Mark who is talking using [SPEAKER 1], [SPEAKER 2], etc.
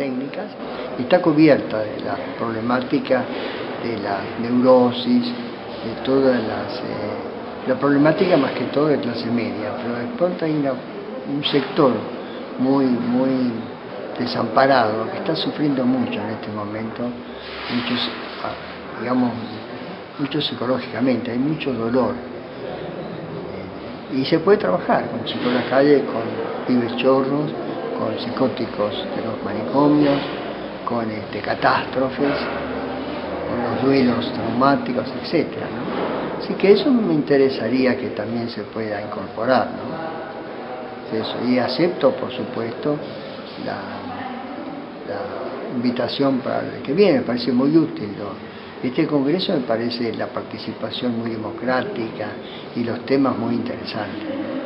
[SPEAKER 1] técnicas, y está cubierta de la problemática de la neurosis, de todas la problemática más que todo de clase media, pero de pronto hay un sector muy desamparado que está sufriendo mucho en este momento, mucho psicológicamente, hay mucho dolor. Y se puede trabajar con chicos en la calle, con pibes chorros, con psicóticos de los manicomios, con catástrofes, con los duelos traumáticos, etc., ¿no? Así que eso me interesaría que también se pueda incorporar, ¿no? Eso. Y acepto, por supuesto, la invitación para el que viene, me parece muy útil, ¿no? Este congreso me parece la participación muy democrática y los temas muy interesantes.